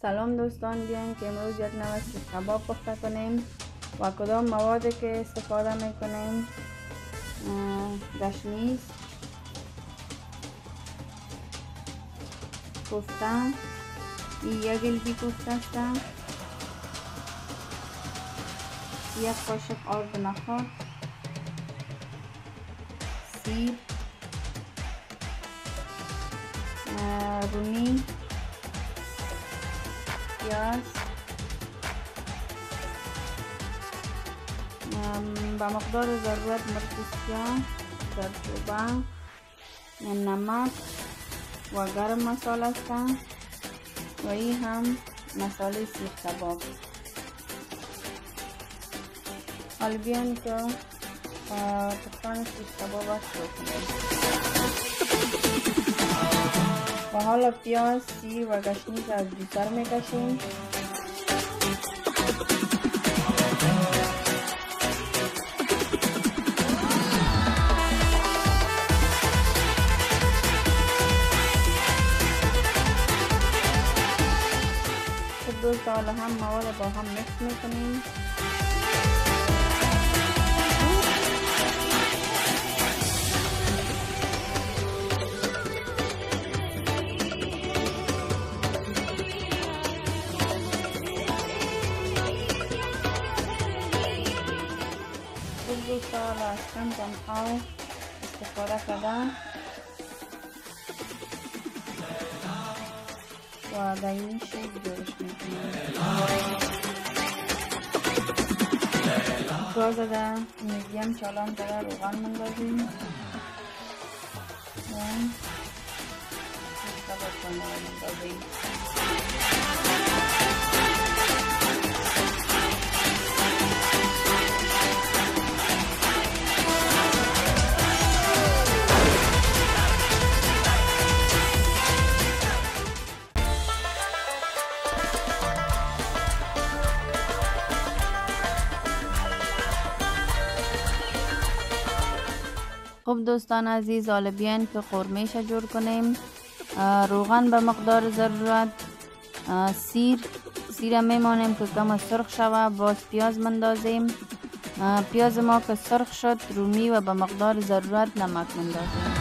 سلام دوستان، بیاین که امروز یک نوع سیخ کباب پخته کنیم و کدام موادی که استفاده میکنیم: گشنیز، کوفته، یک گلبی کوفته است، یک قاشق آرد نخود، سیب، رومی، پیاز، به مقدار ضرورت مرچ سیاه، زردچوبه، نمک و گرم مساله است و این هم مساله سیخ کباب. حالا بیاین که پختن سیخ کباب شروع کنیم. و حالا پیاز، سیر و گشنیز از جوسر میکشیم. خب دوستا، حالا هم مواد با هم مکس میکنیم. دوستا حالا از کم آب استفاده کردن و در این شکل جورش میکنیم. گاز در میدیم چالان در روغن مندازیم و کباب مندازیم. خب دوستان عزیز، حالا بیاین که قرمه‌اش جور کنیم. روغن به مقدار ضرورت، سیر میمانیم که کم سرخ شوه. باز پیاز مندازیم. پیاز ما که سرخ شد، رومی و به مقدار ضرورت نمک مندازیم.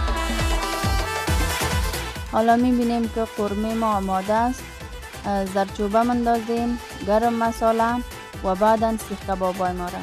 حالا میبینیم که قرمه ما آماده است. زردچوبه مندازیم، گرم مساله و بعدا سیخ کبابای ما را.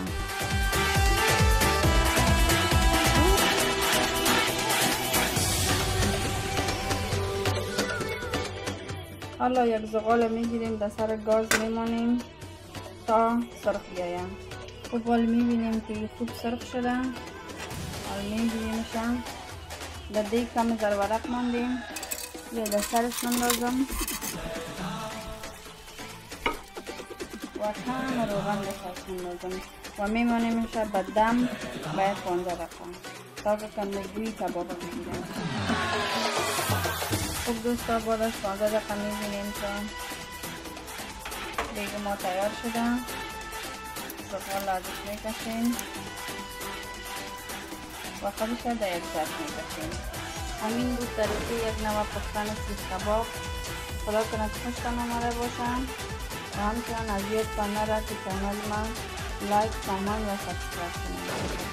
حالا یک زغال میگیریم، در سر گاز میمانیم تا سرخ بیاید. خب حالا میبینیم که خوب سرخ شده. حالا میگیریمش، در دیگ کم زرورق ماندیم، یا در سرش مندازم و کم روغن بسرش مندازم و میمانیمش به دم باید 15 دقیقه تا که کم بوی کباب بگیرم. خب دوستا، بعد از 15 دقیقه میبینیم که دیگه ما تیار شده. زغال ازش میکشیم و خودش در یک ظرف میکشیم. همین بود طریقه یک نوع پختن سیخ کباب. خدا کنه خوشتان آمده باشم و همچنان از یک کانال را که کانال من لایک، کامنت و سابسکرایب کنید.